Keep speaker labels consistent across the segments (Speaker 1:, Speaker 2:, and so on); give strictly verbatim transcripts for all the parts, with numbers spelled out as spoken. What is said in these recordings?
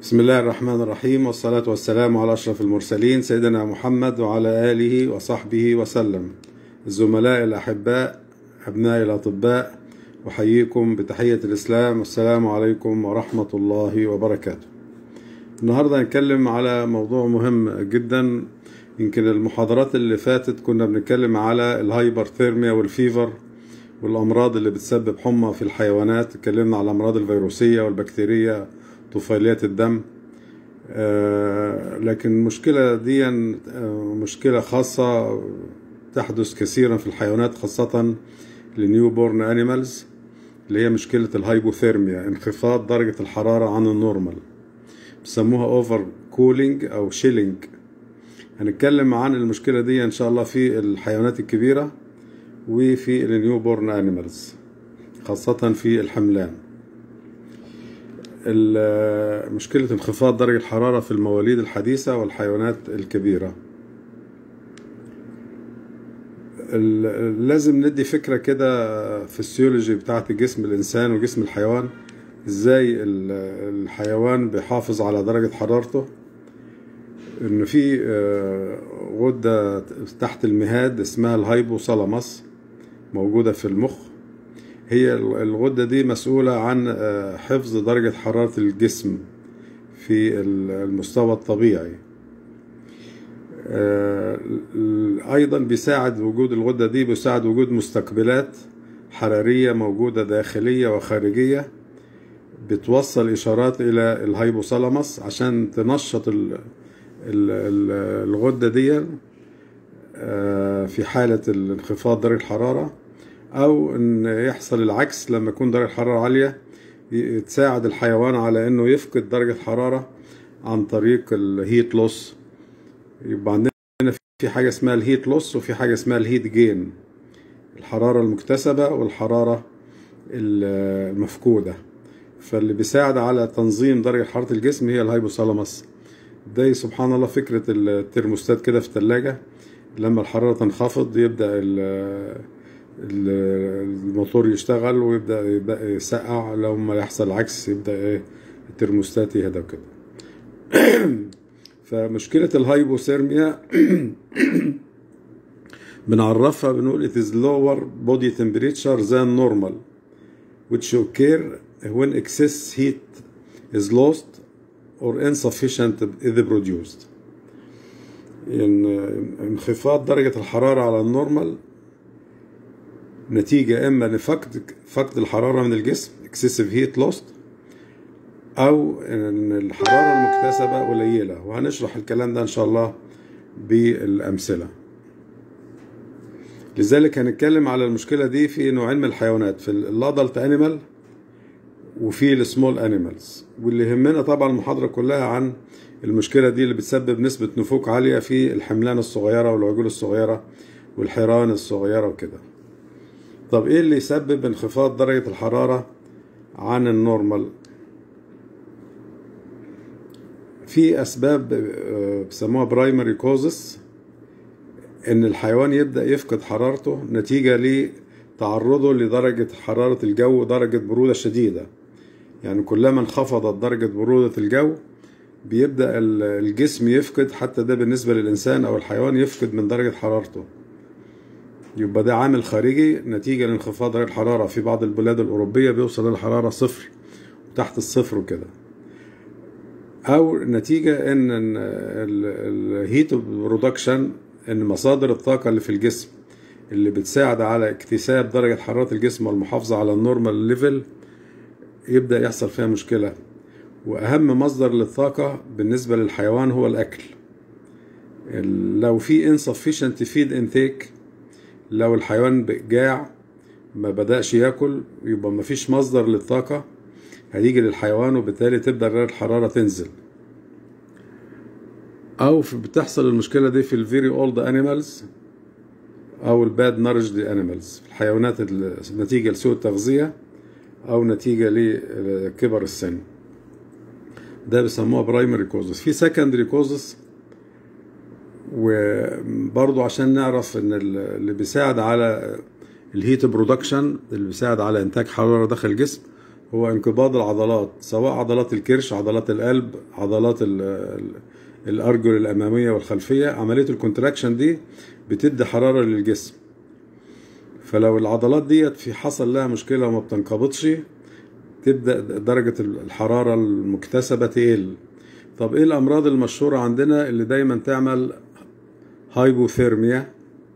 Speaker 1: بسم الله الرحمن الرحيم، والصلاة والسلام على أشرف المرسلين سيدنا محمد وعلى آله وصحبه وسلم. الزملاء الأحباء أبناء الأطباء، أحييكم بتحية الإسلام، والسلام عليكم ورحمة الله وبركاته. النهاردة هنتكلم على موضوع مهم جدا. يمكن المحاضرات اللي فاتت كنا بنتكلم على الهايبرثيرميا والفيفر والأمراض اللي بتسبب حمى في الحيوانات. اتكلمنا على الأمراض الفيروسية والبكتيرية طفيليات الدم. آه لكن المشكلة دي آه مشكلة خاصة تحدث كثيرا في الحيوانات، خاصة النيو بورن انيمالز، اللي هي مشكلة الهايبوثيرميا، انخفاض درجة الحرارة عن النورمال، بيسموها اوفر كولينج او شيلينج. هنتكلم عن المشكلة دي ان شاء الله في الحيوانات الكبيرة وفي النيو بورن انيمالز، خاصة في الحملان. مشكلة انخفاض درجة الحرارة في المواليد الحديثة والحيوانات الكبيرة. لازم ندي فكرة كده فسيولوجي بتاعت جسم الإنسان وجسم الحيوان، ازاي الحيوان بيحافظ على درجة حرارته. ان في غدة تحت المهاد اسمها الهايبوثالاموس موجودة في المخ. هي الغدة دي مسؤولة عن حفظ درجة حرارة الجسم في المستوى الطبيعي. أيضا بيساعد وجود الغدة دي بيساعد وجود مستقبلات حرارية موجودة داخلية وخارجية، بتوصل إشارات إلى الهايبوثالاموس عشان تنشط الغدة دي في حالة انخفاض درجة الحرارة، او ان يحصل العكس لما يكون درجة الحرارة عالية، تساعد الحيوان على انه يفقد درجة حرارة عن طريق الهيت لوس. يبقى عندنا في حاجة اسمها الهيت لوس وفي حاجة اسمها الهيت جين، الحرارة المكتسبة والحرارة المفقودة. فاللي بيساعد على تنظيم درجة حرارة الجسم هي الهايبوثالاموس. ده سبحان الله فكرة الترموستات كده في الثلاجة، لما الحرارة تنخفض يبدأ الموتور يشتغل ويبدأ يبدأ يسقع، لما يحصل العكس يبدأ ايه الترموستات يهدى كده. فمشكلة الهايبوثيرميا بنعرفها بنقول it is lower body temperature than normal which occur when excess heat is lost or insufficient is produced. يعني انخفاض درجة الحرارة على النورمال نتيجة إما لفقد فقد الحرارة من الجسم excessive heat lost، أو إن الحرارة المكتسبة قليلة. وهنشرح الكلام ده إن شاء الله بالأمثلة. لذلك هنتكلم على المشكلة دي في نوعين من الحيوانات، في الادلت انيمال وفي السمول انيمالز. واللي يهمنا طبعا المحاضرة كلها عن المشكلة دي اللي بتسبب نسبة نفوق عالية في الحملان الصغيرة والعجول الصغيرة والحيران الصغيرة وكده. طب ايه اللي يسبب انخفاض درجة الحرارة عن النورمال؟ في اسباب بيسموها برايمري كوزس، ان الحيوان يبدأ يفقد حرارته نتيجة لتعرضه لدرجة حرارة الجو درجة برودة شديدة. يعني كلما انخفضت درجة برودة الجو بيبدأ الجسم يفقد، حتى ده بالنسبة للإنسان أو الحيوان يفقد من درجة حرارته. يبقى ده عامل خارجي نتيجة لانخفاض درجة الحرارة. في بعض البلاد الأوروبية بيوصل للحرارة صفر وتحت الصفر وكده، أو نتيجة إن الهيت برودكشن، إن مصادر الطاقة اللي في الجسم اللي بتساعد على اكتساب درجة حرارة الجسم والمحافظة على النورمال ليفل يبدأ يحصل فيها مشكلة. وأهم مصدر للطاقة بالنسبة للحيوان هو الأكل. لو في insufficient feed intake، لو الحيوان جاع ما بدأش يأكل، يبقى ما فيش مصدر للطاقة هيجي للحيوان، وبالتالي تبدأ درجة الحرارة تنزل. أو بتحصل المشكلة دي في الفيري أولد أنيمالز أو الباد نارجد أنيمالز، الحيوانات نتيجة لسوء التغذية أو نتيجة لكبر السن. ده بيسموها برايمري كوزس. في سكندري كوزس، وبرضو عشان نعرف ان اللي بيساعد على الهيت برودكشن، اللي بيساعد على انتاج حرارة داخل الجسم، هو انقباض العضلات، سواء عضلات الكرش، عضلات القلب، عضلات الأرجل الأمامية والخلفية. عملية الكونتراكشن دي بتدي حرارة للجسم، فلو العضلات ديت في حصل لها مشكلة وما بتنقبضش تبدأ درجة الحرارة المكتسبة تقل. طب ايه الأمراض المشهورة عندنا اللي دايما تعمل هايبوثيرميا؟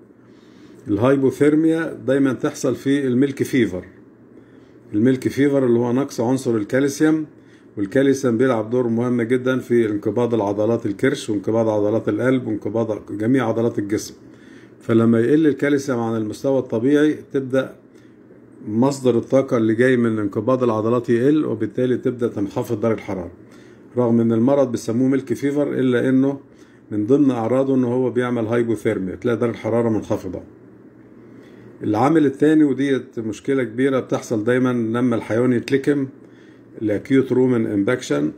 Speaker 1: الهايبوثيرميا دايما تحصل في الميلك فيفر. الميلك فيفر اللي هو نقص عنصر الكالسيوم، والكالسيوم بيلعب دور مهم جدا في انقباض العضلات الكرش وانقباض عضلات القلب وانقباض جميع عضلات الجسم. فلما يقل الكالسيوم عن المستوى الطبيعي تبدأ مصدر الطاقة اللي جاي من انقباض العضلات يقل، وبالتالي تبدأ تنخفض درجة الحرارة. رغم ان المرض بيسموه ميلك فيفر، الا انه من ضمن اعراضه انه هو بيعمل هايبوثيرميا، تلاقي درجة الحرارة منخفضة. العامل الثاني، وديت مشكلة كبيرة بتحصل دايما لما الحيوان يتلكم، الاكيوت رومن امباكشن،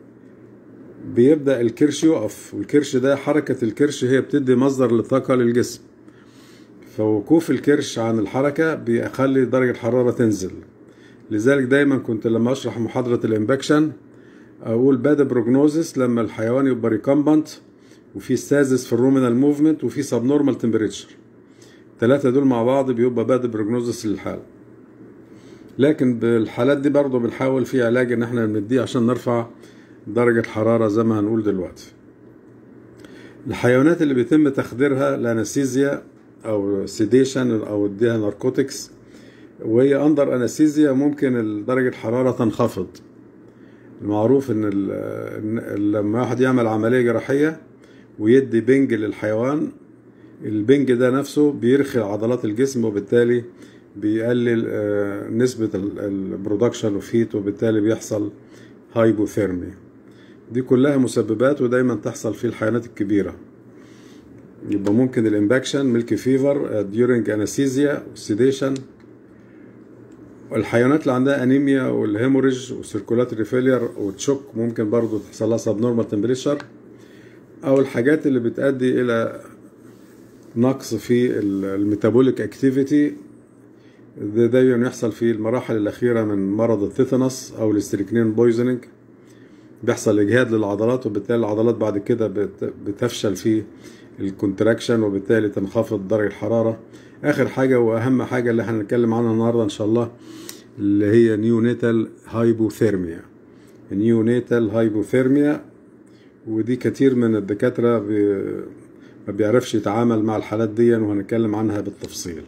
Speaker 1: بيبدأ الكرش يقف. والكرش ده، حركة الكرش هي بتدي مصدر للطاقة للجسم، فوقوف الكرش عن الحركة بيخلي درجة الحرارة تنزل. لذلك دايما كنت لما اشرح محاضرة الامباكشن اقول باد بروجنوزس لما الحيوان يبقى ريكامبنت، وفي ستازيس في الرومينال موفمنت، وفي سب نورمال تمبريتشر. الثلاثة دول مع بعض بيبقى باد بروجنوزس للحالة. لكن بالحالات دي برضه بنحاول في علاج ان احنا نديه عشان نرفع درجة الحرارة زي ما هنقول دلوقتي. الحيوانات اللي بيتم تخديرها الانستيزيا او سيديشن او اديها ناركوتكس وهي اندر انستيزيا، ممكن درجة الحرارة تنخفض. المعروف ان لما واحد يعمل عملية جراحية ويدي بنج للحيوان، البنج ده نفسه بيرخي عضلات الجسم، وبالتالي بيقلل نسبة البرودكشن اوف هيت، وبالتالي بيحصل هايبوثيرميا. دي كلها مسببات ودايما تحصل في الحيوانات الكبيرة. يبقى ممكن الامباكشن، ميلك فيفر، ديورنج انستيزيا، سيديشن. الحيوانات اللي عندها انيميا والهيموريج والسيركولاتري فيلير والتشوك ممكن برضو تحصل لها سب نورمال تمبريتشر، او الحاجات اللي بتؤدي الى نقص في الميتابوليك اكتيفيتي. ده دايما يحصل في المراحل الاخيره من مرض التيتانوس او الاستريكنين بويزنينج. بيحصل اجهاد للعضلات، وبالتالي العضلات بعد كده بتفشل في الكونتراكشن، وبالتالي تنخفض درجه الحراره. اخر حاجه واهم حاجه اللي هنتكلم عنها النهارده ان شاء الله اللي هي نيونيتال هايبوثيرميا. نيونيتال هايبوثيرميا، ودي كتير من الدكاتره بي ما بيعرفش يتعامل مع الحالات دي، وهنتكلم عنها بالتفصيل.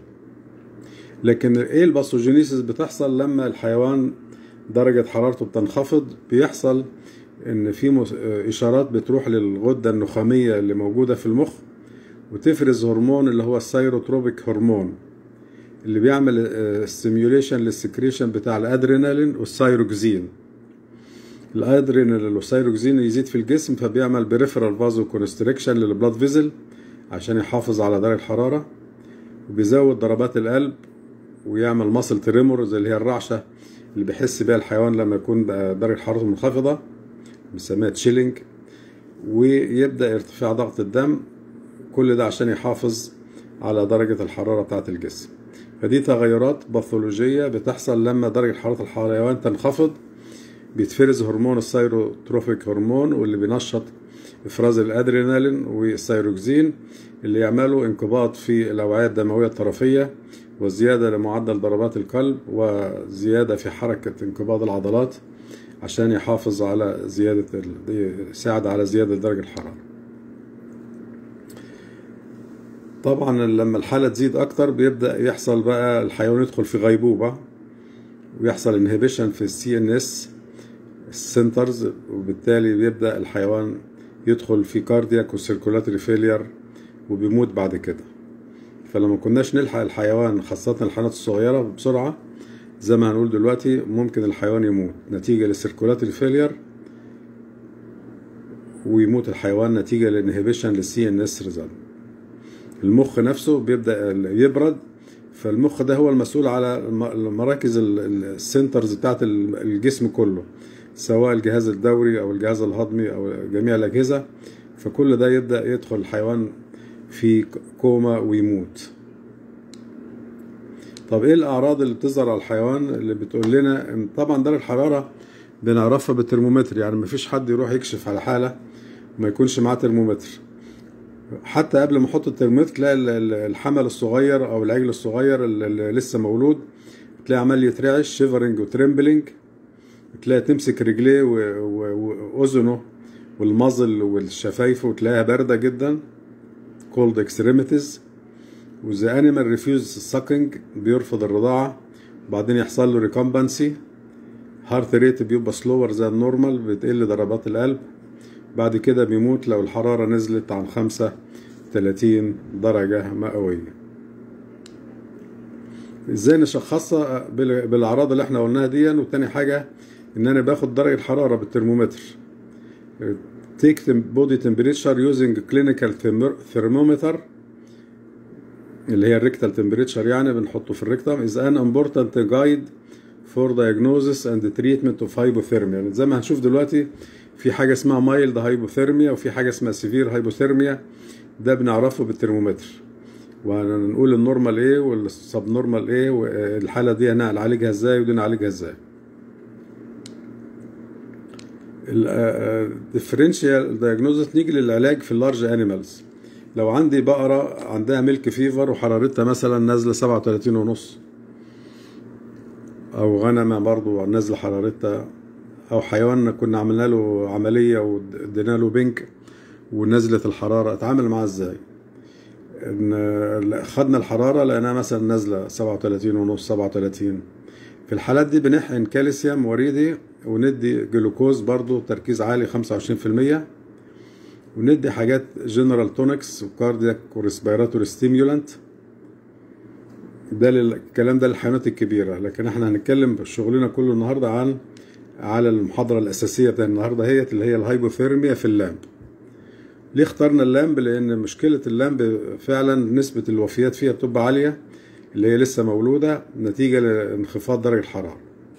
Speaker 1: لكن ايه الباثوجينيسيس بتحصل لما الحيوان درجة حرارته بتنخفض؟ بيحصل ان في اشارات بتروح للغدة النخامية اللي موجودة في المخ، وتفرز هرمون اللي هو السيروتروبيك هرمون، اللي بيعمل ستيميوليشن للسكريشن بتاع الادرينالين والسيروكسين. الادرينالين والسيروكسين يزيد في الجسم، فبيعمل بريفرال فازو كونستريكشن للبلاد فيزل عشان يحافظ على درجة الحرارة، وبيزود ضربات القلب، ويعمل ماسل تريمورز اللي هي الرعشة اللي بيحس بيها الحيوان لما يكون درجة حرارته منخفضة، بنسميها تشيلينج، ويبدأ ارتفاع ضغط الدم. كل ده عشان يحافظ على درجة الحرارة بتاعة الجسم. فدي تغيرات باثولوجية بتحصل لما درجة حرارة الحيوان تنخفض. بيتفرز هرمون السيروتروفيك هرمون، واللي بينشط افراز الادرينالين والسيروكسين، اللي يعملوا انقباض في الاوعية الدموية الطرفية، وزيادة لمعدل ضربات القلب، وزيادة في حركة انقباض العضلات عشان يحافظ على زيادة يساعد على زيادة درجة الحرارة. طبعا لما الحالة تزيد اكتر بيبدأ يحصل بقى الحيوان يدخل في غيبوبة، ويحصل انهبيشن في السي ان اس السنترز، وبالتالي بيبدأ الحيوان يدخل في كاردياك وسيركولاتري فيلير، وبيموت بعد كده. فلما كناش نلحق الحيوان، خاصة الحيوانات الصغيرة، بسرعة زي ما هنقول دلوقتي، ممكن الحيوان يموت نتيجة للسيركولاتري فيلير، ويموت الحيوان نتيجة للانهبيشن للسي ان اس ريزلت. المخ نفسه بيبدأ يبرد، فالمخ ده هو المسؤول على مراكز السنترز بتاعت الجسم كله، سواء الجهاز الدوري او الجهاز الهضمي او جميع الاجهزة. فكل ده يبدأ يدخل الحيوان في كوما ويموت. طب ايه الاعراض اللي بتظهر على الحيوان اللي بتقول لنا ان طبعا درجة الحرارة بنعرفها بالترمومتر، يعني مفيش حد يروح يكشف على حالة ما يكونش معاه ترمومتر. حتى قبل ما احط الترمومتر تلاقي الحمل الصغير او العجل الصغير اللي لسه مولود تلاقي عمال يترعش شيفرنج وترمبلينج، تلاقي تمسك رجليه واذنه والمظل والشفايف وتلاقيها باردة جدا cold extremities. وذا انيمال ريفيوز sucking بيرفض الرضاعة، وبعدين يحصل له ريكومبنسي، هارت ريت بيبقى سلور زي النورمال، بتقل ضربات القلب، بعد كده بيموت لو الحرارة نزلت عن خمسة وتلاتين درجة مئوية. ازاي نشخصها؟ بالاعراض اللي احنا قلناها دي. وتاني حاجة ان انا باخد درجة حرارة بالترمومتر، take body temperature using clinical thermometer اللي هي الريكتال تمبريتشر، يعني بنحطه في الريكتم is an important guide for diagnosis and treatment of hypothermia. يعني زي ما هنشوف دلوقتي في حاجة اسمها mild hypothermia وفي حاجة اسمها severe hypothermia، ده بنعرفه بالترمومتر، وهنقول النورمال ايه والسب نورمال ايه، والحالة دي هنعالجها ازاي ودي نعالجها ازاي. الديفرنشال دايجنوزس نيجي للعلاج في اللارج انيمالز. لو عندي بقرة عندها ميلك فيفر وحرارتها مثلا نازلة سبعة وتلاتين ونص، او غنمة برضو نازلة حرارتها، او حيوان كنا عملنا له عملية وادينا له بنك ونزلت الحرارة، اتعامل معاه ازاي؟ ان خدنا الحرارة لقيناها مثلا نازلة سبعة وتلاتين ونص سبعة وتلاتين، في الحالات دي بنحقن كالسيوم وريدي وندي جلوكوز برضو تركيز عالي خمسة وعشرين في المية، وندي حاجات جنرال تونكس وكاردياك وريسبيراتوري ستيمولانت. ده الكلام ده للحيوانات الكبيرة، لكن احنا هنتكلم شغلنا كله النهاردة عن على المحاضرة الأساسية بتاع النهاردة هي اللي هي الهايبوثيرميا في اللامب. ليه اخترنا اللامب؟ لأن مشكلة اللامب فعلا نسبة الوفيات فيها بتبقى عالية، اللي هي لسه مولودة نتيجة لانخفاض درجة الحرارة.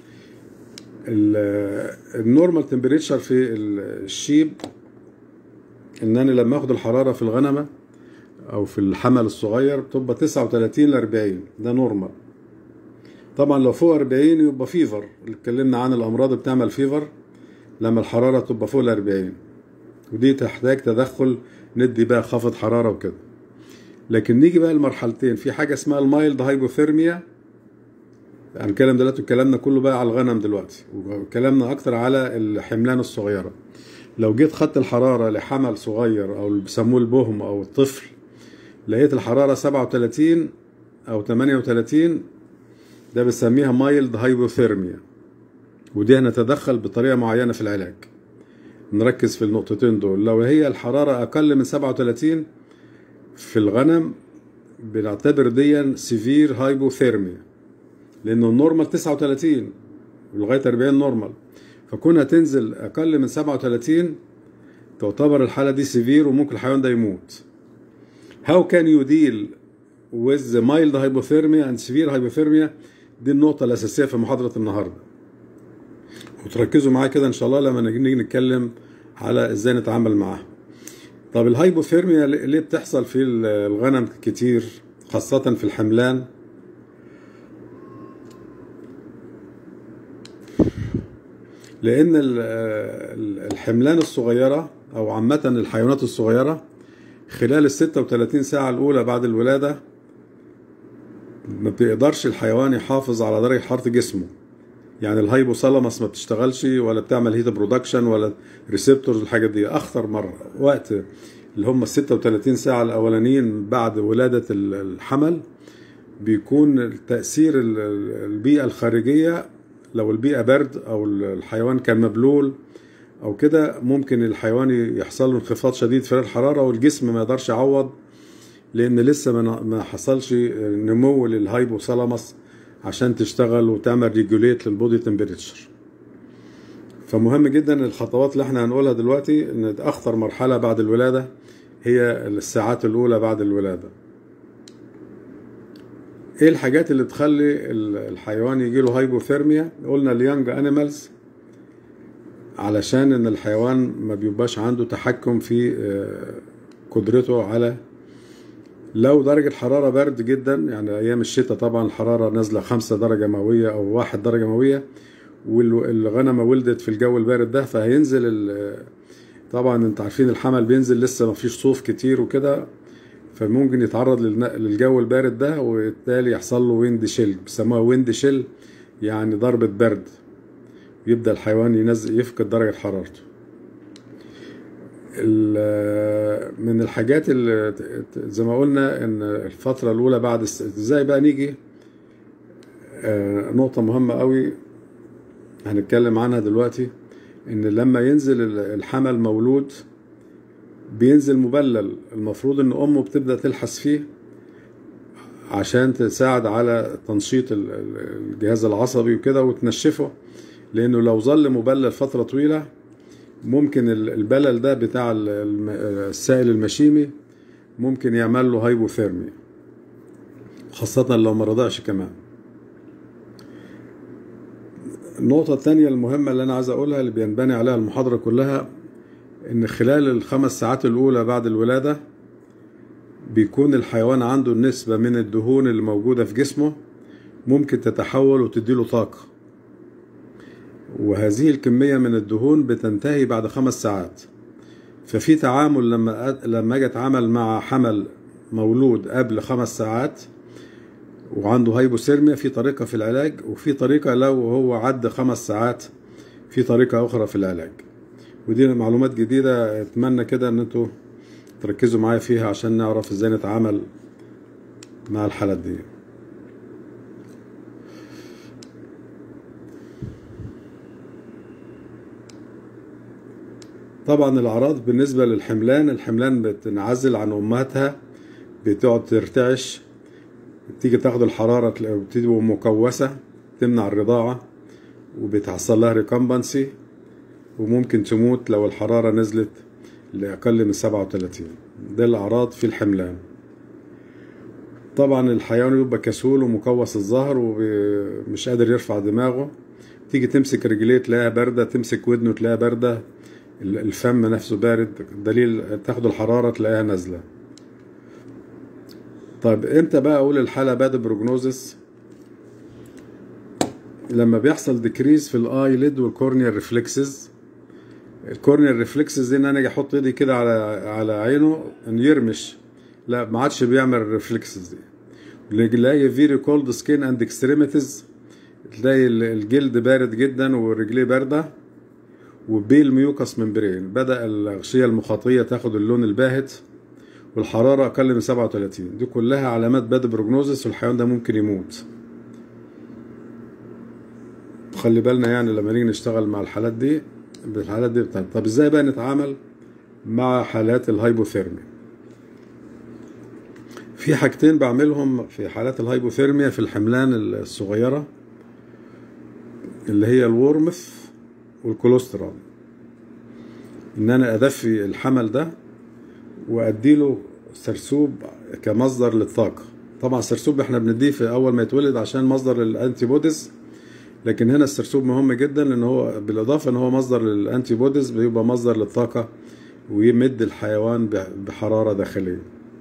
Speaker 1: النورمال تمبريتشر في الشيب ان انا لما اخد الحرارة في الغنمة او في الحمل الصغير بتبقى تسعة وتلاتين ل أربعين، ده نورمال. طبعا لو فوق أربعين يبقى فيفر، اللي اتكلمنا عن الامراض اللي بتعمل فيفر لما الحرارة تبقى فوق ال أربعين، ودي تحتاج تدخل ندي بقى خفض حرارة وكده. لكن نيجي بقى المرحلتين، في حاجة اسمها المايلد هايبوثيرميا، هنتكلم دلوقتي كلامنا كله بقى على الغنم دلوقتي، وكلامنا اكتر على الحملان الصغيرة. لو جيت خدت الحرارة لحمل صغير او اللي بيسموه البهم او الطفل، لقيت الحرارة سبعة وتلاتين او تمانية وتلاتين، ده بنسميها مايلد هايبوثيرميا، ودي هنتدخل بطريقة معينة في العلاج. نركز في النقطتين دول. لو هي الحرارة اقل من سبعة وتلاتين في الغنم بنعتبر دي سيفير هايبوثيرميا، لانه النورمال تسعة وتلاتين ولغاية أربعين نورمال، فكونها تنزل اقل من سبعة وتلاتين تعتبر الحالة دي سيفير وممكن الحيوان ده يموت. How can you deal with the mild hypothermia and severe hypothermia؟ دي النقطة الأساسية في محاضرة النهاردة، وتركزوا معايا كده إن شاء الله لما نيجي نتكلم على إزاي نتعامل معاها. طب الهايبوثيرميا ليه بتحصل في الغنم كتير خاصة في الحملان؟ لأن الحملان الصغيرة أو عامة الحيوانات الصغيرة خلال الستة وتلاتين ساعة الأولى بعد الولادة ما بيقدرش الحيوان يحافظ على درجة حرارة جسمه، يعني الهايبوثالاموس ما بتشتغلش ولا بتعمل هيت برودكشن ولا ريسبتورز، الحاجات دي أخطر مرة وقت اللي هم الستة وتلاتين ساعة الأولانيين بعد ولادة الحمل. بيكون تأثير البيئة الخارجية، لو البيئة برد أو الحيوان كان مبلول أو كده، ممكن الحيوان يحصل له انخفاض شديد في الحرارة والجسم ما يقدرش يعوض، لأن لسه ما حصلش نمو للهايبوثالاموس عشان تشتغل وتعمل ريجوليت للبودي تمبريتشر. فمهم جدا الخطوات اللي احنا هنقولها دلوقتي، ان أخطر مرحلة بعد الولادة هي الساعات الأولى بعد الولادة. ايه الحاجات اللي تخلي الحيوان يجيله هايبوثيرميا؟ قلنا اليانج انيمالز، علشان ان الحيوان ما بيبقاش عنده تحكم في قدرته على لو درجة حرارة برد جدا، يعني أيام الشتاء طبعا الحرارة نازلة خمسة درجة مئوية أو واحد درجة مئوية، والغنمة ولدت في الجو البارد ده، فهينزل طبعا انت عارفين الحمل بينزل لسه مفيش صوف كتير وكده، فممكن يتعرض للجو البارد ده، وبالتالي يحصل له ويند شيل، بيسموها ويند شيل يعني ضربة برد، يبدأ الحيوان ينزل يفقد درجة حرارته. من الحاجات اللي زي ما قلنا ان الفترة الاولى بعد ازاي بقى نيجي نقطة مهمة قوي هنتكلم عنها دلوقتي، ان لما ينزل الحمل مولود بينزل مبلل، المفروض ان امه بتبدأ تلحس فيه عشان تساعد على تنشيط الجهاز العصبي وكده وتنشفه، لانه لو ظل مبلل فترة طويلة ممكن البلل ده بتاع السائل المشيمي ممكن يعمل له هايبوثيرمي، خاصة لو ما رضعش كمان. النقطة الثانية المهمة اللي أنا عايز أقولها اللي بينبني عليها المحاضرة كلها، إن خلال الخمس ساعات الأولى بعد الولادة بيكون الحيوان عنده نسبة من الدهون اللي موجودة في جسمه ممكن تتحول وتديله طاقة، وهذه الكمية من الدهون بتنتهي بعد خمس ساعات. ففي تعامل لما لما اجي اتعامل مع حمل مولود قبل خمس ساعات وعنده هايبوثيرميا، في طريقة في العلاج، وفي طريقة لو هو عدى خمس ساعات في طريقة أخرى في العلاج. ودي معلومات جديدة، اتمنى كده ان انتوا تركزوا معايا فيها عشان نعرف ازاي نتعامل مع الحالات دي. طبعا الأعراض بالنسبة للحملان، الحملان بتنعزل عن أمهاتها، بتقعد ترتعش، تيجي تاخد الحرارة بتبقى مكوسة تمنع الرضاعة، وبتحصل لها ريكمبنسي، وممكن تموت لو الحرارة نزلت لأقل من سبعة وثلاثين. ده الأعراض في الحملان. طبعا الحيوان يبقى كسول ومكوس الظهر ومش قادر يرفع دماغه، تيجي تمسك رجليه تلاقيها باردة، تمسك ودنه تلاقيها باردة، الفم نفسه بارد، دليل تاخد الحرارة تلاقيها نازلة. طيب امتى بقى اقول الحالة باد بروجنوزس؟ لما بيحصل ديكريز في الاي ليد والكورنيال ريفلكسز. الكورنيال ريفلكسز دي ان انا اجي احط ايدي كده على على عينه ان يرمش، لا ما عادش بيعمل الريفلكسز دي. نلاقي فيري كولد سكين اند اكستريميتيز، تلاقي الجلد بارد جدا والرجليه بارده، وبيل ميوكس ممبرين، بدأ الأغشية المخاطية تاخد اللون الباهت، والحرارة أقل من سبعة وثلاثين. دي كلها علامات باد بروجنوزس، والحيوان ده ممكن يموت. خلي بالنا يعني لما نيجي نشتغل مع الحالات دي بالحالات دي بتاعت. طب ازاي بقى نتعامل مع حالات الهايبوثيرميا؟ في حاجتين بعملهم في حالات الهايبوثيرميا في الحملان الصغيرة، اللي هي الورمث والكولوسترول. ان انا ادفي الحمل ده واديله سرسوب كمصدر للطاقة. طبعا السرسوب احنا بنديه في اول ما يتولد عشان مصدر للانتي بوديز، لكن هنا السرسوب مهم جدا لان هو بالاضافة ان هو مصدر للانتي بوديز بيبقى مصدر للطاقة ويمد الحيوان بحرارة داخلية.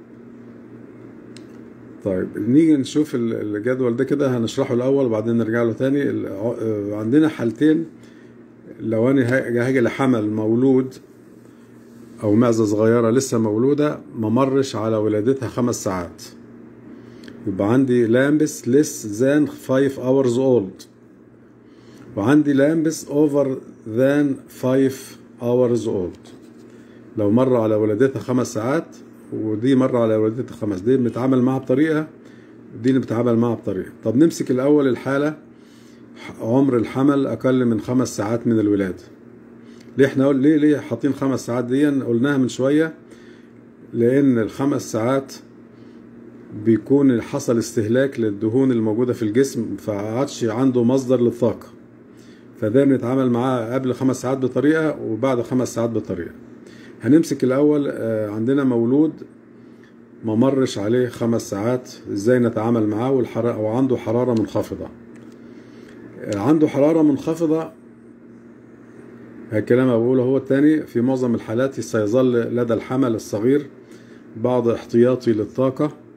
Speaker 1: طيب نيجي نشوف الجدول ده كده، هنشرحه الاول وبعدين نرجع له تاني. عندنا حالتين، لو انا هاجي لحمل مولود او معزة صغيرة لسه مولودة ما مرش على ولادتها خمس ساعات، يبقى عندي لامبس less than five hours old، وعندي لامبس over than five hours old. لو مر على ولادتها خمس ساعات ودي مر على ولادتها خمس، دي بنتعامل معها بطريقة ودي اللي بنتعامل معها بطريقة. طب نمسك الأول الحالة عمر الحمل أقل من خمس ساعات من الولادة. ليه احنا قول ليه ليه حاطين خمس ساعات دي؟ قلناها من شوية، لأن الخمس ساعات بيكون حصل استهلاك للدهون الموجودة في الجسم، فعادش عنده مصدر للطاقة، فده بنتعامل معاه قبل خمس ساعات بطريقة وبعد خمس ساعات بطريقة. هنمسك الأول عندنا مولود ما مرش عليه خمس ساعات، ازاي نتعامل معاه والحرارة وعنده حرارة منخفضة. عنده حرارة منخفضة، الكلام بقوله هو الثاني، في معظم الحالات سيظل لدى الحمل الصغير بعض احتياطي للطاقة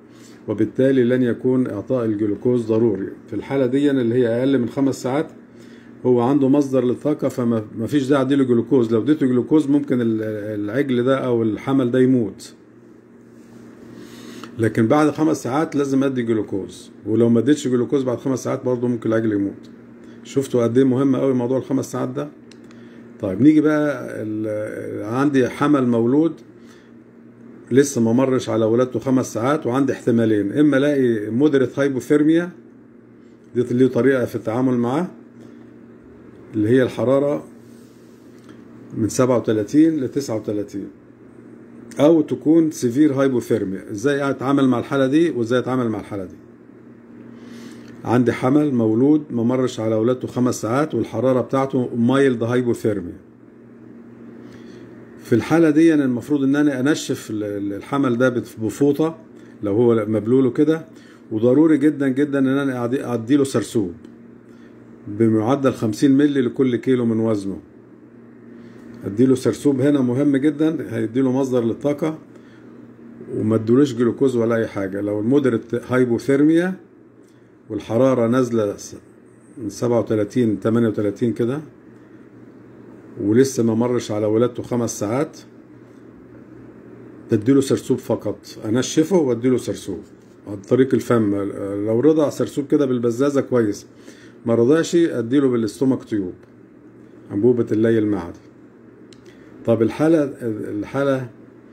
Speaker 1: وبالتالي لن يكون اعطاء الجلوكوز ضروري. في الحالة دي اللي هي اقل من خمس ساعات هو عنده مصدر للطاقة، فما فيش داعي اديله جلوكوز. لو اديته جلوكوز ممكن العجل ده او الحمل ده يموت. لكن بعد خمس ساعات لازم ادي جلوكوز، ولو ما اديتش جلوكوز بعد خمس ساعات برضه ممكن العجل يموت. شفتوا قد ايه مهم قوي موضوع الخمس ساعات ده؟ طيب نيجي بقى، عندي حمل مولود لسه ما مرش على ولادته خمس ساعات، وعندي احتمالين: اما الاقي مودريت هايبوثيرميا، دي اللي طريقه في التعامل معاه اللي هي الحراره من سبعة وثلاثين ل تسعة وثلاثين، او تكون سيفير هايبوثيرميا. ازاي اتعامل مع الحاله دي وازاي اتعامل مع الحاله دي؟ عندي حمل مولود ما مرش على ولادته خمس ساعات والحراره بتاعته مايلد هايبوثيرميا. في الحالة دي أنا المفروض إن أنا أنشف الحمل ده بفوطة لو هو مبلوله كده، وضروري جدا جدا إن أنا أديله سرسوب بمعدل خمسين مللي لكل كيلو من وزنه. أديله سرسوب هنا مهم جدا، هيديله مصدر للطاقة، وما ادولوش جلوكوز ولا أي حاجة. لو المودريت هايبوثيرميا والحرارة نازلة من سبعة وثلاثين ثمانية وثلاثين كده ولسه ما مرش على ولادته خمس ساعات، تديله سرسوب فقط، انشفه واديله سرسوب عن طريق الفم. لو رضع سرسوب كده بالبزازه كويس، ما رضعش اديله بالاستومك تيوب، انبوبه اللي المعدي. طب الحاله الحاله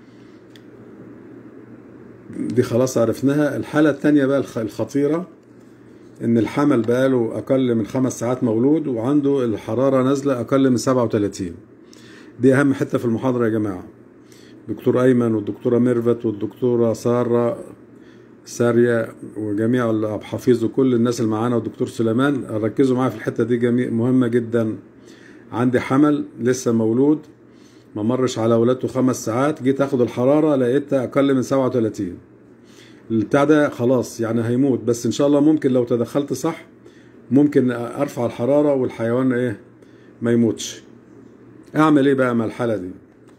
Speaker 1: دي خلاص عرفناها. الحاله الثانيه بقى الخطيره، ان الحمل بقاله اقل من خمس ساعات مولود وعنده الحراره نازله اقل من سبعة وثلاثين. دي اهم حته في المحاضره يا جماعه. دكتور ايمن والدكتوره ميرفت والدكتوره ساره ساريه وجميع الحفيظ وكل الناس اللي معانا والدكتور سليمان ركزوا معايا في الحته دي، جميع مهمه جدا. عندي حمل لسه مولود ما مرش على ولادته خمس ساعات، جيت اخد الحراره لقيتها اقل من سبعة وثلاثين. البتاع ده خلاص يعني هيموت، بس ان شاء الله ممكن لو تدخلت صح ممكن ارفع الحرارة والحيوان ايه ما يموتش. اعمل ايه بقى مع الحالة دي؟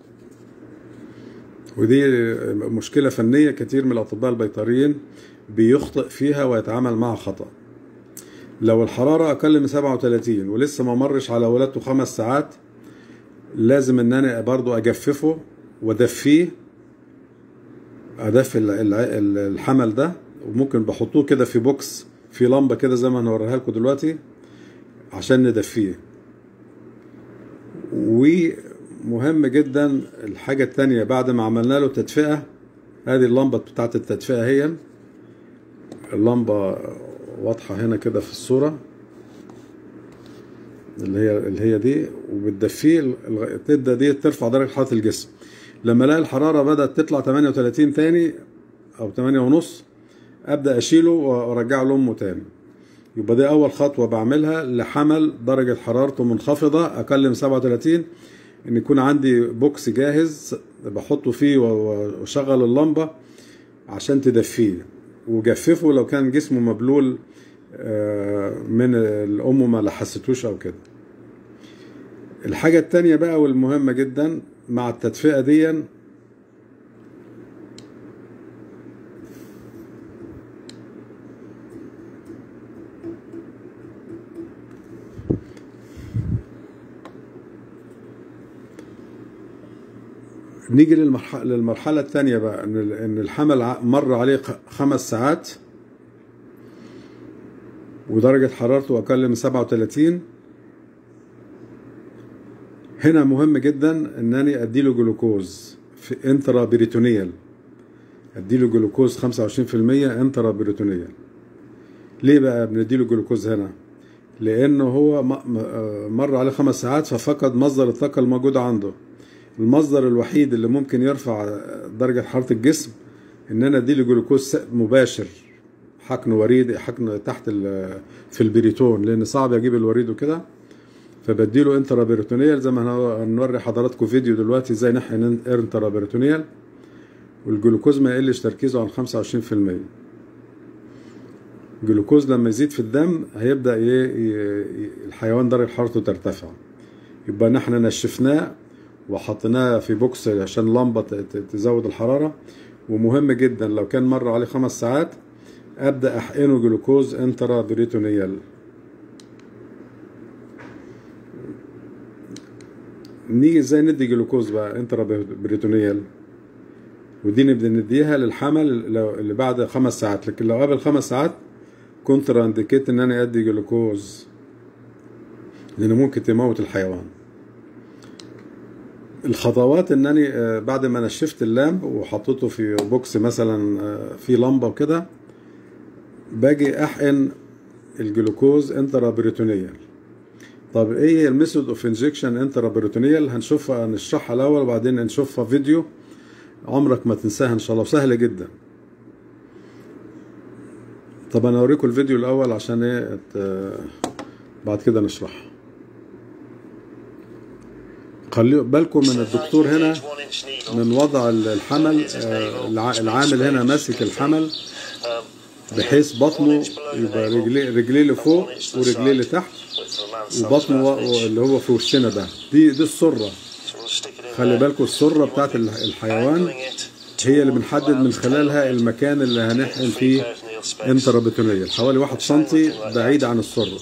Speaker 1: ودي مشكلة فنية كتير من الاطباء البيطريين بيخطئ فيها ويتعامل معها خطأ. لو الحرارة اقل من سبعة وثلاثين ولسه ما مرش على ولادته خمس ساعات، لازم ان انا برضو اجففه وادفيه، ادفي الحمل ده، وممكن بحطوه كده في بوكس في لمبه كده زي ما هنوريها لكم دلوقتي عشان ندفيه. ومهم جدا الحاجه الثانيه، بعد ما عملنا له تدفئه، هذه اللمبه بتاعت التدفئه، هي اللمبه واضحه هنا كده في الصوره اللي هي اللي هي دي، وبتدفيه تبدا دي ترفع درجه حراره الجسم. لما الاقي الحراره بدات تطلع ثمانية وثلاثين تاني او ثمانية ونص، ابدا اشيله وارجعه لامه تاني. يبقى دي اول خطوه بعملها لحمل درجه حرارته منخفضه اقل من سبعة وثلاثين، ان يكون عندي بوكس جاهز بحطه فيه واشغل اللمبه عشان تدفيه، وجففه لو كان جسمه مبلول من الام ما لحستوش او كده. الحاجه التانيه بقى والمهمه جدا مع التدفئة دي، نيجي للمرحلة, للمرحلة الثانية بقى، ان الحمل مر عليه خمس ساعات ودرجة حرارته اقل من سبعة وثلاثين. هنا مهم جدا انني اديله جلوكوز في انترا بريتونيال، اديله جلوكوز خمسة وعشرين في المية انترا بريتونيال. ليه بقى بنديله جلوكوز هنا؟ لانه هو مر عليه خمس ساعات ففقد مصدر الطاقة الموجودة عنده. المصدر الوحيد اللي ممكن يرفع درجة حرارة الجسم ان انا اديله جلوكوز مباشر، حقن وريد، حقن تحت في البريتون، لان صعب اجيب الوريد وكده، فبديله انترا بريتونيال. زي ما هنوري حضراتكم فيديو دلوقتي ازاي نحقن انترا بريتونيال، والجلوكوز ما يقلش تركيزه عن خمسة وعشرين في المية. الجلوكوز لما يزيد في الدم هيبدا الحيوان درجه حرارته ترتفع. يبقى نحن نشفناه وحطيناه في بوكس عشان لمبه تزود الحراره. ومهم جدا لو كان مر عليه خمس ساعات ابدا احقنه جلوكوز انترا بريتونيال. نيجي ازاي ندي جلوكوز بقى انترا بريتونيال؟ ودي نبدا نديها للحمل لو اللي بعد خمس ساعات، لكن لو قبل خمس ساعات كونترا انديكيت ان انا ادي جلوكوز، لانه ممكن تموت الحيوان. الخطوات انني بعد ما نشفت اللامب وحطيته في بوكس مثلا في لمبه وكده، باجي احقن الجلوكوز انترا بريتونيال. طب ايه هي الميثود اوف انجكشن انترا بريتونيال؟ هنشوفها نشرحها الاول وبعدين نشوفها فيديو عمرك ما تنساها ان شاء الله، سهله جدا. طب انا اوريكم الفيديو الاول عشان ايه بعد كده نشرحها. خلوا بالكم من الدكتور هنا من وضع الحمل، العامل هنا ماسك الحمل بحيث بطنه يبقى رجليه رجليه لفوق ورجليه لتحت، وبطنه اللي هو في وشنا ده. دي دي السره. خلي بالكم السره بتاعت الحيوان هي اللي بنحدد من خلالها المكان اللي هنحقن فيه انترا بريتونيال، حوالي واحد سنتي بعيد عن السره.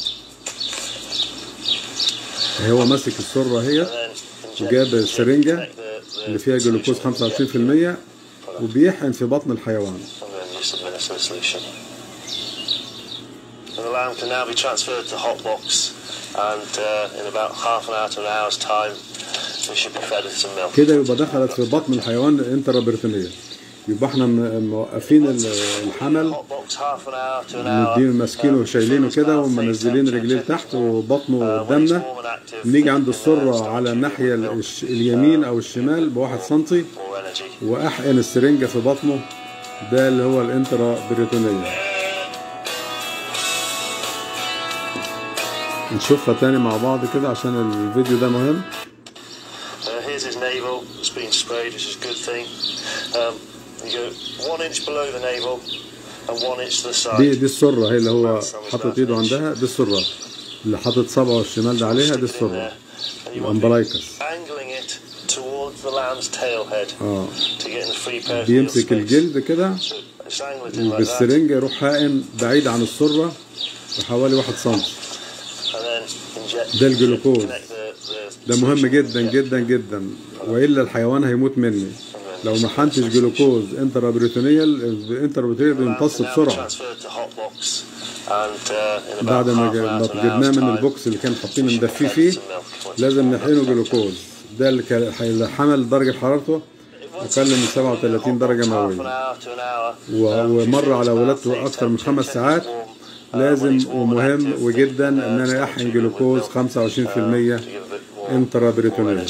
Speaker 1: هو ماسك السره اهي، وجاب السرنجه اللي فيها جلوكوز خمسة وعشرين في المية وبيحقن في بطن الحيوان.
Speaker 2: And the lamb can now be transferred to hot box, and uh, in about half an hour to an hour's time, we should be fed with some milk.
Speaker 1: كده يبقى دخلت في بطن الحيوان انترا بريتونيال. يبقى احنا موقفين الحمل، مدين ماسكينه وشايلينه كده ومنزلين رجليه لتحت وبطنه قدامنا. نيجي عند السره على الناحيه اليمين او الشمال بواحد سنتي، واحقن السرنجه في بطنه، ده اللي هو الانترا بريتونيال. نشوفها تاني مع بعض كده عشان الفيديو ده مهم.
Speaker 2: Here's his navel. It's been sprayed, which is a good thing. Um, you go one inch below the navel and one inch to the side.
Speaker 1: دي دي السرة هي اللي هو حاطط ايده عندها، دي السرة اللي حاطط صبعه الشمال ده عليها، دي السرة الامبلايكس.
Speaker 2: Angling it towards the lamb's tail head.
Speaker 1: اه
Speaker 2: To get in the free peritoneal
Speaker 1: بيمسك الجلد كده وبالسرنجة يروح حاقن بعيد عن السرة بحوالي واحد سنتي. ده الجلوكوز، ده مهم جدا جدا جدا، والا الحيوان هيموت مني. لو ما حنتش جلوكوز انترا بريتونيال، الانترا بريتونيال بيمتص بسرعه. بعد ما جبناه من البوكس اللي كان حاطين مدفيه فيه لازم نحقنه جلوكوز. ده اللي حمل درجه حرارته اقل من سبعة وثلاثين درجه مئويه، ومر على ولادته اكثر من خمس ساعات. لازم ومهم وجدا ان انا احقن جلوكوز خمسة وعشرين في المية انترا بريتونيال.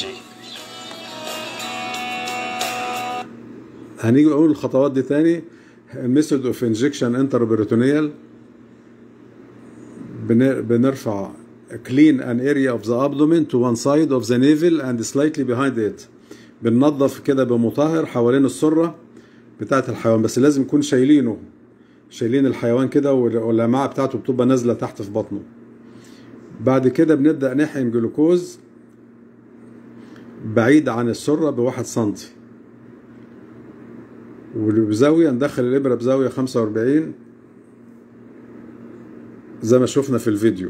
Speaker 1: هنيجي نقول الخطوات دي تاني. ميثود اوف انجكشن انترا بريتونيال، بنرفع clean an area of the abdomen to one side of the navel and slightly behind it. بننظف كده بمطهر حوالين السره بتاعت الحيوان، بس لازم نكون شايلينه شايلين الحيوان كده، واللمعه بتاعته بتبقى نازله تحت في بطنه. بعد كده بنبدا نحقن جلوكوز بعيد عن السره بواحد سنتي، وبزاويه ندخل الابره بزاويه خمسة وأربعين زي ما شفنا في الفيديو.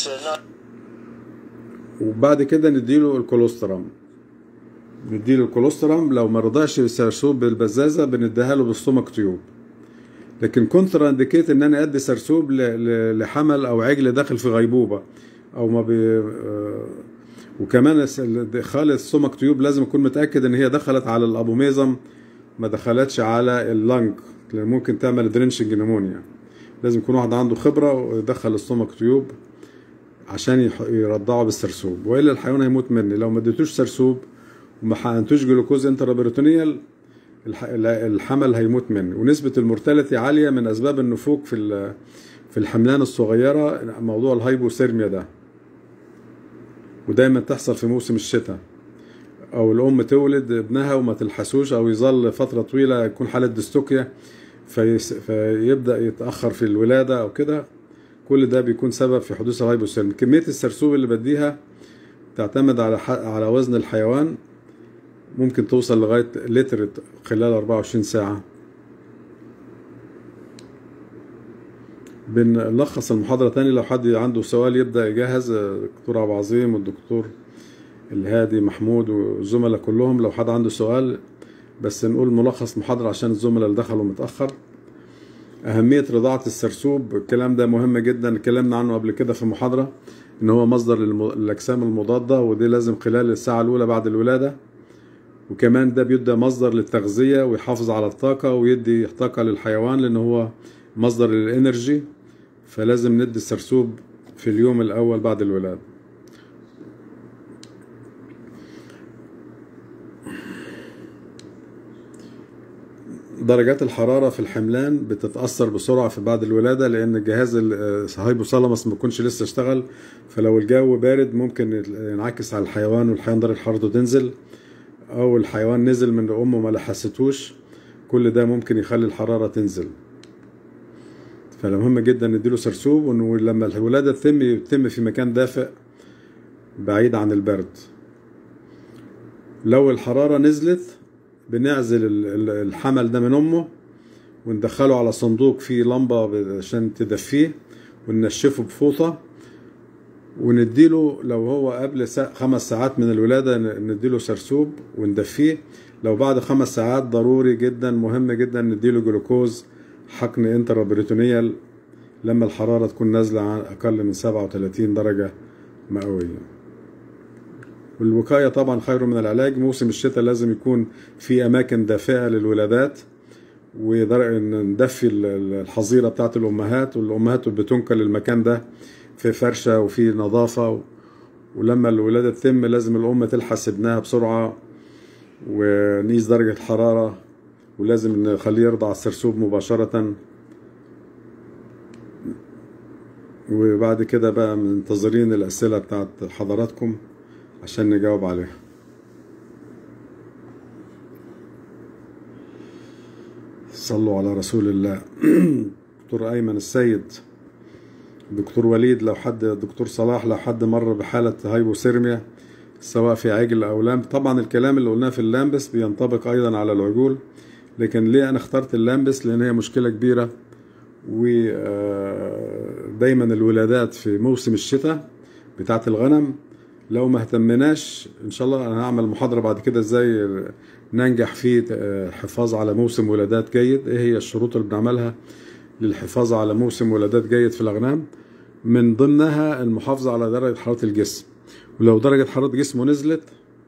Speaker 1: وبعد كده نديله الكولوسترم، نديله الكولوسترم. لو ما رضاش السرسوب بالبزازه بنديها له بالستومك تيوب. لكن كونترا انديكيت ان انا ادي سرسوب لحمل او عجل داخل في غيبوبه او ما بي. وكمان ادخال الستومك تيوب لازم اكون متاكد ان هي دخلت على الابوميزم، ما دخلتش على اللنج، لان ممكن تعمل درينشنج نمونيا. لازم يكون واحد عنده خبره ويدخل الستومك تيوب عشان يرضعه بالسرسوب، والا الحيوان هيموت مني. لو ما اديتوش سرسوب وما حقنتوش جلوكوز انترا بريتونيال الحمل هيموت مني. ونسبة المورتاليتي عالية من أسباب النفوق في في الحملان الصغيرة، موضوع الهايبوثيرميا ده، ودايما تحصل في موسم الشتاء، أو الأم تولد ابنها وما تلحسوش، أو يظل فترة طويلة يكون حالة ديستوكيا فيبدأ يتأخر في الولادة أو كده. كل ده بيكون سبب في حدوث الهايبوثيرميا. كمية السرسوب اللي بديها تعتمد على على وزن الحيوان، ممكن توصل لغاية لتر خلال أربعة وعشرين ساعة. بنلخص المحاضرة تاني، لو حد عنده سؤال يبدأ يجهز، الدكتور عبد العظيم والدكتور الهادي محمود والزملاء كلهم لو حد عنده سؤال. بس نقول ملخص محاضرة عشان الزملاء اللي دخلوا متأخر. أهمية رضاعة السرسوب، الكلام ده مهم جدا، اتكلمنا عنه قبل كده في محاضرة، إن هو مصدر للأجسام المضادة، ودي لازم خلال الساعة الأولى بعد الولادة. وكمان ده بيدي مصدر للتغذية ويحافظ على الطاقة ويدي طاقة للحيوان، لأن هو مصدر للإنرجي، فلازم ندي السرسوب في اليوم الأول بعد الولادة. درجات الحرارة في الحملان بتتأثر بسرعة في بعد الولادة، لأن جهاز الهايبوثالاموس ما بيكونش لسه اشتغل، فلو الجو بارد ممكن ينعكس على الحيوان والحيوان درجة حرارته تنزل، أو الحيوان نزل من أمه ما لحستوش، كل ده ممكن يخلي الحرارة تنزل. فمهم جدا نديله سرسوب، ولما الولادة تتم يتم في مكان دافئ بعيد عن البرد. لو الحرارة نزلت بنعزل الحمل ده من أمه وندخله على صندوق فيه لمبة عشان تدفيه، وننشفه بفوطة، ونديله لو هو قبل خمس ساعات من الولادة نديله سرسوب وندفيه. لو بعد خمس ساعات ضروري جدا مهم جدا نديله جلوكوز حقن انترابريتونيال لما الحرارة تكون نازلة عن أقل من سبعة وثلاثين درجة مئوية. والوقاية طبعا خير من العلاج. موسم الشتاء لازم يكون في أماكن دافئة للولادات، وندفي الحظيرة بتاعت الأمهات، والأمهات بتنقل المكان ده في فرشة وفي نظافة. ولما الولادة تتم لازم الأم تلحس ابنها بسرعة ونقيس درجة الحرارة، ولازم نخليه يرضع السرسوب مباشرة. وبعد كده بقى منتظرين الأسئلة بتاعت حضراتكم عشان نجاوب عليها. صلوا على رسول الله. دكتور أيمن السيد، دكتور وليد، لو حد، دكتور صلاح، لو حد مر بحالة هايبوثيرميا سواء في عجل أو لامب. طبعا الكلام اللي قلناه في اللامبس بينطبق أيضا على العجول، لكن ليه أنا اخترت اللامبس؟ لأن هي مشكلة كبيرة، ودايما الولادات في موسم الشتاء بتاعت الغنم لو ما اهتمناش، ان شاء الله انا هعمل محاضرة بعد كده ازاي ننجح في حفاظ على موسم ولادات جيد، ايه هي الشروط اللي بنعملها للحفاظ على موسم ولادات جيد في الاغنام. من ضمنها المحافظة على درجة حرارة الجسم، ولو درجة حرارة جسمه نزلت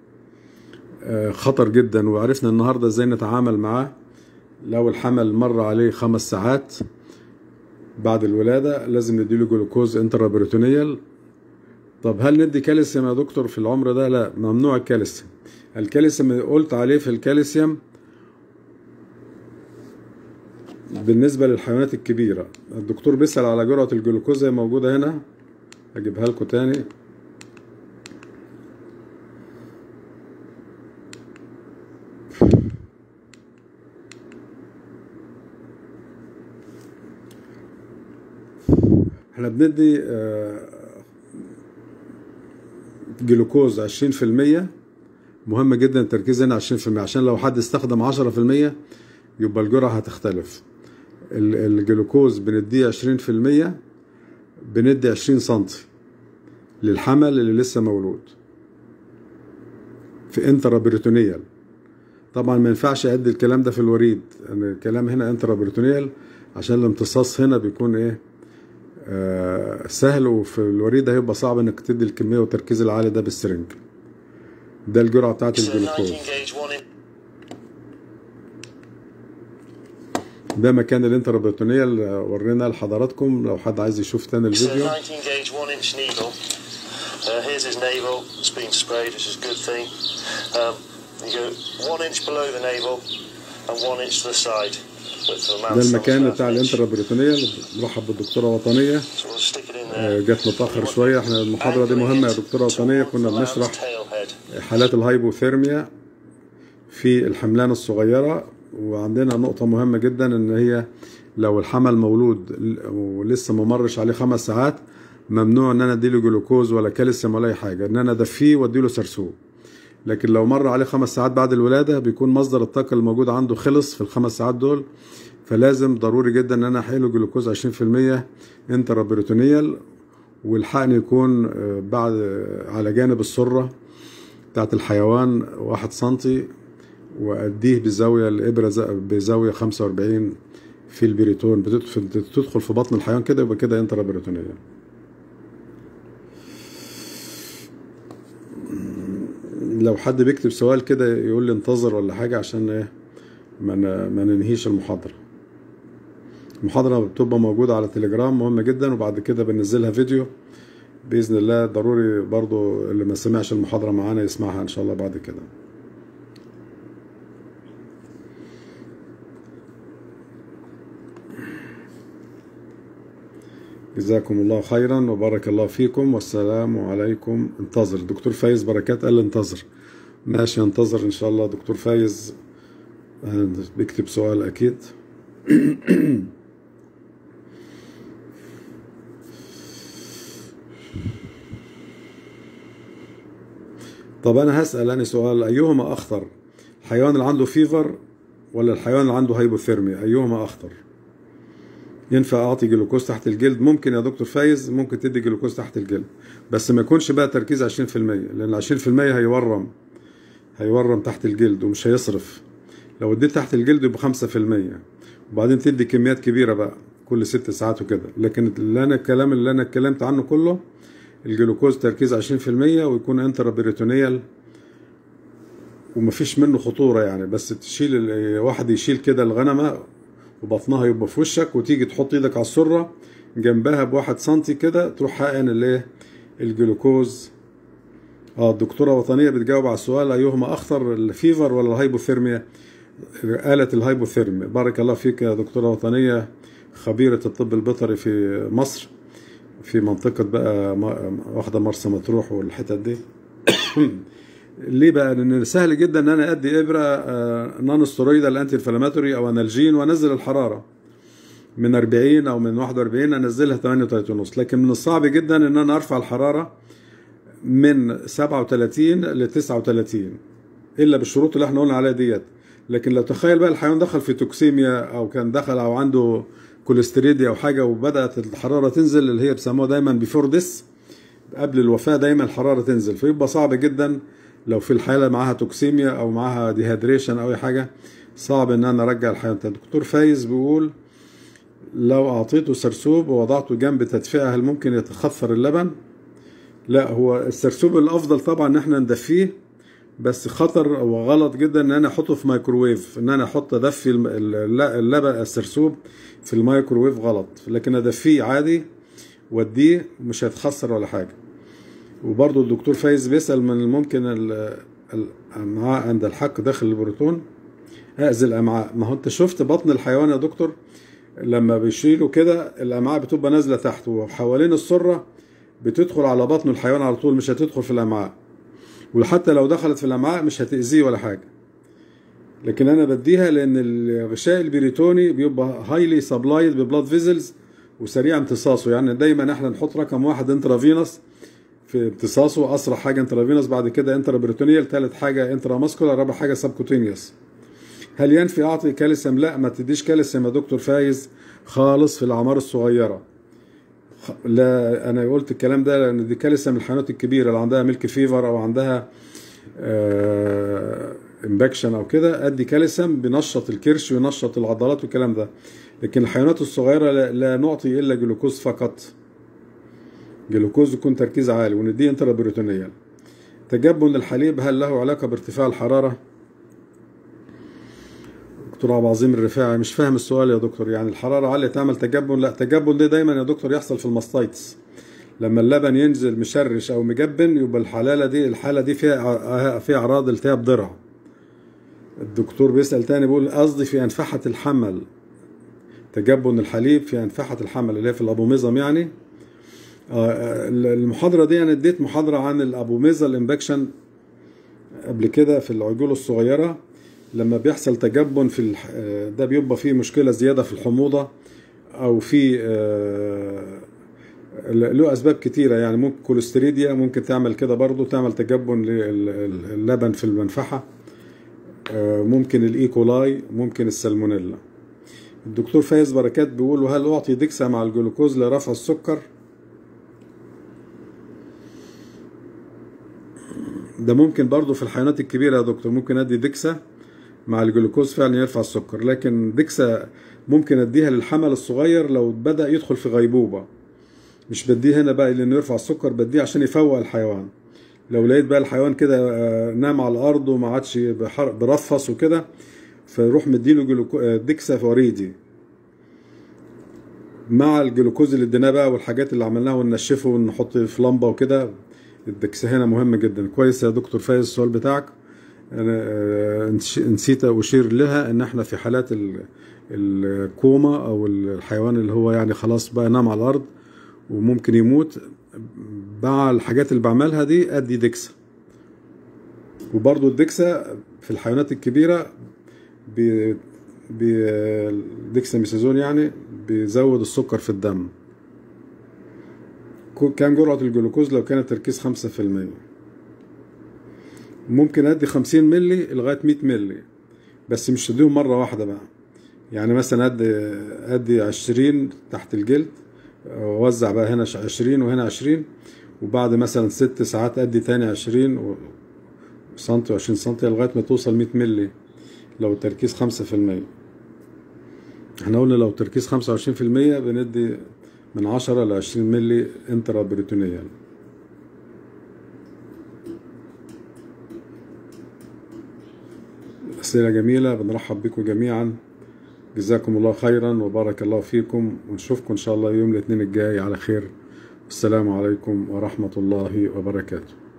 Speaker 1: خطر جدا. وعرفنا النهاردة ازاي نتعامل معاه. لو الحمل مر عليه خمس ساعات بعد الولادة لازم نديله جلوكوز انترابريتونيال. طب هل ندي كالسيوم يا دكتور في العمر ده؟ لا، ممنوع الكالسيوم. الكالسيوم قلت عليه في الكالسيوم بالنسبة للحيوانات الكبيرة. الدكتور بيسأل على جرعة الجلوكوز، هي موجودة هنا، هجيبها لكم تاني. احنا بندي جلوكوز عشرين في المية، مهم جدا التركيز هنا عشرين في المية، عشان لو حد استخدم عشرة في المية يبقى الجرعة هتختلف. الجلوكوز بنديه عشرين في المية، بندي عشرين سنتي للحمل اللي لسه مولود في انترابريتونيال. طبعا ما ينفعش ادي الكلام ده في الوريد، يعني الكلام هنا انترابريتونيال عشان الامتصاص هنا بيكون ايه آه سهل، وفي الوريد هيبقى صعب انك تدي الكميه والتركيز العالي ده بالسرنج. ده الجرعه بتاعت الجلوكوز. ده مكان الانترابريتونيال ورينا لحضراتكم لو حد عايز يشوف تاني الفيديو. ده المكان بتاع الانترابريتونيال. مرحب بالدكتوره وطنيه، جت متاخر شويه. احنا المحاضره دي مهمه يا دكتوره وطنيه، كنا بنشرح حالات الهايبوثيرميا في الحملان الصغيره. وعندنا نقطه مهمه جدا، ان هي لو الحمل مولود ولسه ما مرش عليه خمس ساعات ممنوع ان انا اديله جلوكوز ولا كالسيوم ولا اي حاجه، ان انا ادفيه واديله سرسوب. لكن لو مر عليه خمس ساعات بعد الولاده بيكون مصدر الطاقه الموجود عنده خلص في الخمس ساعات دول، فلازم ضروري جدا ان انا احيله جلوكوز عشرين في المية انترابريتونيال، والحقن يكون بعد على جانب السرة بتاعت الحيوان واحد سنتي، واديه بزاوية الابرة بزاوية خمسة واربعين في البريتون، بتدخل في بطن الحيوان كده، يبقى كده انترابريتونيال. لو حد بيكتب سؤال كده يقول لي انتظر ولا حاجة، عشان ايه ما ما ننهيش المحاضرة. المحاضرة بتبقى موجودة على تليجرام، مهمة جدا، وبعد كده بنزلها فيديو بإذن الله. ضروري برضو اللي ما سمعش المحاضرة معانا يسمعها إن شاء الله بعد كده. جزاكم الله خيرا وبارك الله فيكم، والسلام عليكم. انتظر دكتور فايز بركات قال انتظر. ماشي، انتظر إن شاء الله. دكتور فايز بيكتب سؤال أكيد. طب أنا هسأل أنا سؤال، أيهما أخطر؟ الحيوان اللي عنده فيفر ولا الحيوان اللي عنده هايبوثيرميا؟ أيهما أخطر؟ ينفع أعطي جلوكوز تحت الجلد؟ ممكن يا دكتور فايز، ممكن تدي جلوكوز تحت الجلد، بس ما يكونش بقى تركيز عشرين في المية، لأن عشرين في المية هيورم هيورم تحت الجلد ومش هيصرف. لو اديت تحت الجلد يبقى خمسة في المية، وبعدين تدي كميات كبيرة بقى كل ست ساعات وكده. لكن اللي أنا الكلام اللي أنا اتكلمت عنه كله، الجلوكوز تركيز عشرين في المية ويكون انترابريتونيال ومفيش منه خطورة يعني. بس تشيل واحد يشيل كده الغنمة وبطنها يبقى في وشك، وتيجي تحط ايدك على السرة جنبها بواحد سنتي كده، تروح حقن الايه الجلوكوز. اه الدكتورة وطنية بتجاوب على السؤال ايهما اخطر، الفيفر ولا الهايبوثيرميا؟ قالت الهايبوثيرميا. بارك الله فيك يا دكتورة وطنية، خبيرة الطب البيطري في مصر، في منطقة بقى واخدة مرسى مطروح والحتت دي. ليه بقى؟ لان سهل جدا ان انا ادي ابره نون ستيرويدال انتي انفلاماتوري او انالجين وانزل الحراره من أربعين او من واحد وأربعين انزلها ثمانية وثلاثين ونص. لكن من الصعب جدا ان انا ارفع الحراره من سبعة وثلاثين ل تسعة وثلاثين الا بالشروط اللي احنا قلنا عليها ديت. لكن لو تخيل بقى الحيوان دخل في توكسيميا او كان دخل او عنده كوليستيريديا او حاجه وبدات الحراره تنزل، اللي هي بيسموها دايما بيفور ديس، قبل الوفاه دايما الحراره تنزل، فيبقى صعب جدا لو في الحالة معاها توكسيميا أو معاها ديهيدريشن أو أي حاجة، صعب إن أنا أرجع الحيوان تاني. دكتور فايز بيقول لو أعطيته سرسوب ووضعته جنب تدفئة هل ممكن يتخثر اللبن؟ لا، هو السرسوب الأفضل طبعا إن إحنا ندفيه، بس خطر وغلط جدا إن أنا أحطه في مايكروويف، إن أنا أحط أدفي اللبن السرسوب في المايكروويف غلط، لكن أدفيه عادي وأديه مش هيتخثر ولا حاجة. وبرضه الدكتور فايز بيسأل من الممكن الأمعاء عند الحك داخل البروتون أأذي الأمعاء. ما هو أنت شفت بطن الحيوان يا دكتور لما بيشيلوا كده الأمعاء بتبقى نازلة تحت وحوالين السرة بتدخل على بطن الحيوان على طول، مش هتدخل في الأمعاء، وحتى لو دخلت في الأمعاء مش هتأذيه ولا حاجة. لكن أنا بديها لأن الغشاء البريتوني بيبقى هايلي سبلايد ببلاد فيزلز وسريع امتصاصه، يعني دايما احنا نحط رقم واحد انترافينوس في امتصاصه، اسرع حاجه انترافينوس، بعد كده انترابريتونيال، ثالث حاجه انتراماسكولار، رابع حاجه سبكوتينيوس. هل ينفي اعطي كالسيوم؟ لا، ما تديش كالسيوم يا دكتور فايز خالص في الاعمار الصغيره. لا، انا قلت الكلام ده لان دي كالسيوم الحيوانات الكبيره اللي عندها ميلك فيفر او عندها آه امباكشن او كده، ادي كالسيوم بينشط الكرش وينشط العضلات والكلام ده. لكن الحيوانات الصغيره لا, لا نعطي الا جلوكوز فقط، جلوكوز يكون تركيز عالي، ونديه انترابريتونيال. تجبن الحليب هل له علاقه بارتفاع الحراره؟ دكتور عبد العظيم الرفاعي، مش فاهم السؤال يا دكتور. يعني الحراره عاليه تعمل تجبن؟ لا، تجبن ده دايما يا دكتور يحصل في الماستايتس، لما اللبن ينزل مشرش او مجبن يبقى الحاله دي الحاله دي فيها فيها اعراض التهاب ضرع. الدكتور بيسال تاني بيقول قصدي في انفحه الحمل، تجبن الحليب في انفحه الحمل اللي هي في الابوميزم يعني. المحاضرة دي أنا اديت محاضرة عن الأبوميزال امباكشن قبل كده في العجول الصغيرة، لما بيحصل تجبن في ده بيبقى فيه مشكلة زيادة في الحموضة أو في له أسباب كتيرة، يعني ممكن كوليستيريديا ممكن تعمل كده برضو، تعمل تجبن للبن في المنفحة، ممكن الإيكولاي، ممكن السالمونيلا. الدكتور فايز بركات بيقول: هل أعطي دكسا مع الجلوكوز لرفع السكر؟ ده ممكن برضو في الحيوانات الكبيرة يا دكتور، ممكن أدي دكسا مع الجلوكوز فعلا يرفع السكر، لكن دكسا ممكن أديها للحمل الصغير لو بدأ يدخل في غيبوبة. مش بديه هنا بقى لأنه يرفع السكر، بديه عشان يفوق الحيوان. لو لقيت بقى الحيوان كده نام على الأرض وما عادش برفص وكده، فيروح مديله دكسا وريدي مع الجلوكوز اللي اديناه بقى والحاجات اللي عملناها وننشفه ونحط في لمبه وكده. الدكسا هنا مهم جدا. كويس يا دكتور فايز السؤال بتاعك. انا نسيت اشير لها ان احنا في حالات الكوما او الحيوان اللي هو يعني خلاص بقى نام على الارض وممكن يموت، مع الحاجات اللي بعملها دي ادي دكسا. وبرضو الدكسا في الحيوانات الكبيره بي ديكساميثازون يعني بيزود السكر في الدم. كام جرعة الجلوكوز لو كان التركيز خمسة في المية؟ ممكن ادي خمسين ملي لغاية مية ملي، بس مش تديهم مرة واحدة بقى. يعني مثلا ادي ادي عشرين تحت الجلد، ووزع بقى هنا عشرين وهنا عشرين، وبعد مثلا ست ساعات ادي تاني عشرين سنتي وعشرين سنتي لغاية ما توصل مية ملي لو التركيز خمسة في المية. احنا قلنا لو التركيز خمسة وعشرين في المية بندي من عشرة ل عشرين ملي انترا بريتونيال. أسئلة جميلة، بنرحب بكم جميعا. جزاكم الله خيرا وبارك الله فيكم، ونشوفكم إن شاء الله يوم الاثنين الجاي على خير. السلام عليكم ورحمة الله وبركاته.